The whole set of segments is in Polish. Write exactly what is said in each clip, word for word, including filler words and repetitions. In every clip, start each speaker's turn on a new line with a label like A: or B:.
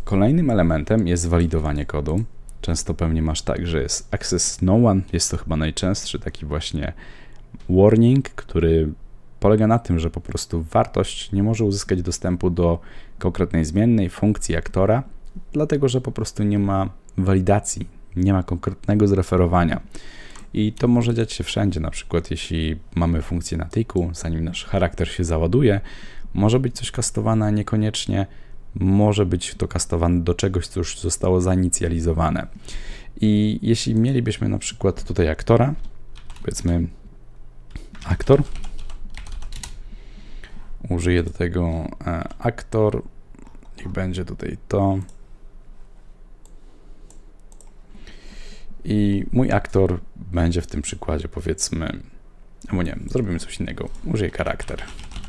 A: Kolejnym elementem jest walidowanie kodu. Często pewnie masz tak, że jest access no one, jest to chyba najczęstszy taki właśnie warning, który polega na tym, że po prostu wartość nie może uzyskać dostępu do konkretnej zmiennej funkcji aktora, dlatego że po prostu nie ma walidacji, nie ma konkretnego zreferowania. I to może dziać się wszędzie, na przykład jeśli mamy funkcję na tiku, zanim nasz charakter się załaduje, może być coś kastowane, a niekoniecznie może być to kastowane do czegoś, co już zostało zainicjalizowane. I jeśli mielibyśmy na przykład tutaj aktora, powiedzmy aktor, użyję do tego e, aktor, niech będzie tutaj to. I mój aktor będzie w tym przykładzie, powiedzmy, albo nie, zrobimy coś innego, użyję charakter.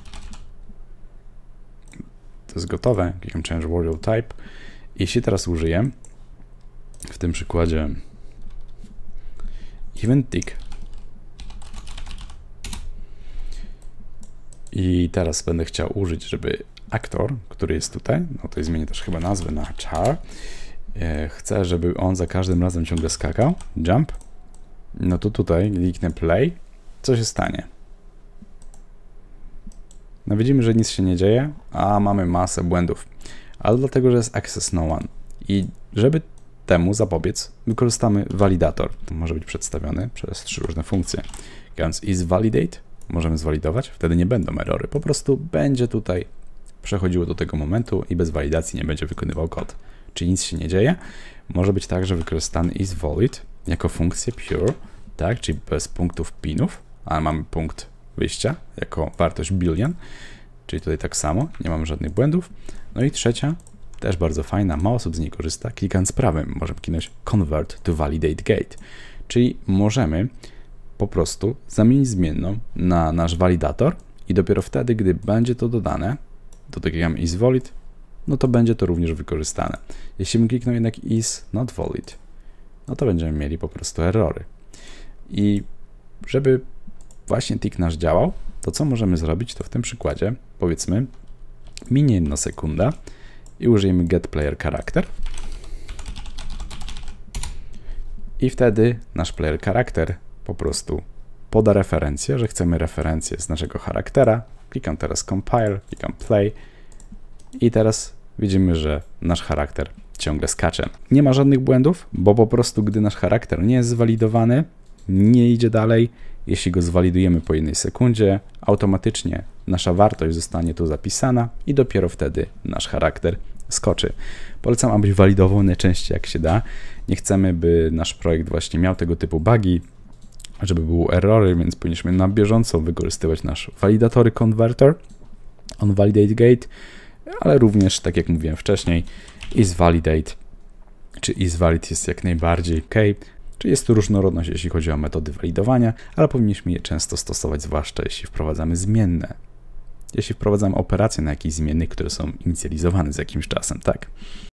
A: To jest gotowe, klikam Change Variable Type. Jeśli teraz użyję, w tym przykładzie event tick, i teraz będę chciał użyć, żeby aktor, który jest tutaj, no to zmienię też chyba nazwę na char, chcę, żeby on za każdym razem ciągle skakał, jump, no to tutaj kliknę play, co się stanie? No widzimy, że nic się nie dzieje, a mamy masę błędów, ale dlatego, że jest access no one. I żeby temu zapobiec, wykorzystamy validator. To może być przedstawiony przez trzy różne funkcje. Klikając isValidate możemy zwalidować, wtedy nie będą erory, po prostu będzie tutaj przechodziło do tego momentu i bez walidacji nie będzie wykonywał kod. Czyli nic się nie dzieje. Może być także wykorzystany isValid jako funkcję pure, tak, czyli bez punktów pinów, ale mamy punkt wyjścia jako wartość billion, czyli tutaj tak samo, nie mamy żadnych błędów. No i trzecia, też bardzo fajna, mało osób z niej korzysta, klikając prawym możemy kliknąć convert to validate gate, czyli możemy po prostu zamienić zmienną na nasz validator i dopiero wtedy, gdy będzie to dodane, to klikamy isValid, no to będzie to również wykorzystane. Jeśli bym kliknął jednak is not valid, no to będziemy mieli po prostu errory. I żeby właśnie tick nasz działał, to co możemy zrobić, to w tym przykładzie, powiedzmy, minie jedna sekunda i użyjemy getPlayerCharacter i wtedy nasz playerCharacter po prostu poda referencję, że chcemy referencję z naszego charaktera. Klikam teraz compile, klikam play i teraz widzimy, że nasz charakter ciągle skacze. Nie ma żadnych błędów, bo po prostu gdy nasz charakter nie jest zwalidowany, nie idzie dalej, jeśli go zwalidujemy po jednej sekundzie, automatycznie nasza wartość zostanie tu zapisana i dopiero wtedy nasz charakter skoczy. Polecam, abyś walidował najczęściej jak się da. Nie chcemy, by nasz projekt właśnie miał tego typu bugi, żeby były errory, więc powinniśmy na bieżąco wykorzystywać nasz validatory converter, on validate gate, ale również, tak jak mówiłem wcześniej, isValidate czy isValid jest jak najbardziej ok. Czyli jest tu różnorodność, jeśli chodzi o metody walidowania, ale powinniśmy je często stosować, zwłaszcza jeśli wprowadzamy zmienne. Jeśli wprowadzamy operacje na jakichś zmiennych, które są inicjalizowane z jakimś czasem, tak?